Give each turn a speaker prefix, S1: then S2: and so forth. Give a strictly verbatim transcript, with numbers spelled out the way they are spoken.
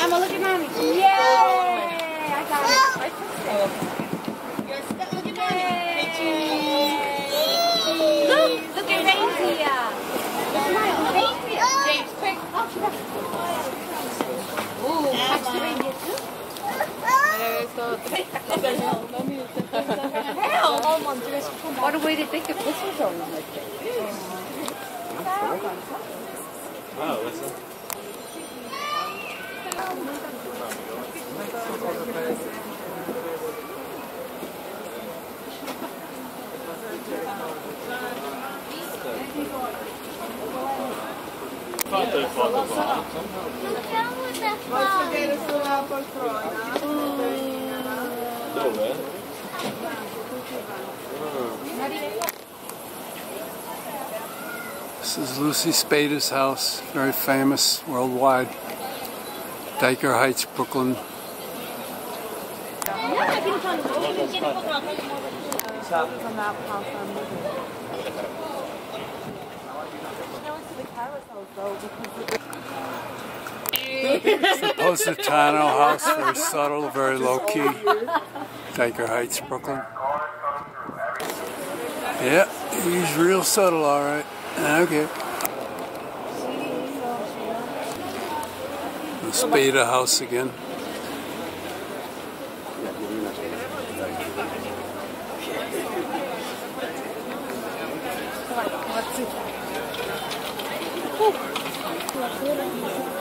S1: Mama, look at Mommy. Yay! I got it. I fixed it. Look at Mommy. Look, look at reindeer. Smile. Reindeer. James, quick. Oh, she got it. Ooh, touch the reindeer too. What a way to think of Christmas over like that.
S2: Wow, what's that? Fatto il foto qua.
S3: Posso vedere sulla poltrona?
S2: Dove?
S4: This is Lucy Spada's house, very famous worldwide. Dyker Heights, Brooklyn. It's the Positano house, very subtle, very low key. Dyker Heights, Brooklyn. Yeah, he's real subtle, alright. Okay. The Spada house again. Let's see.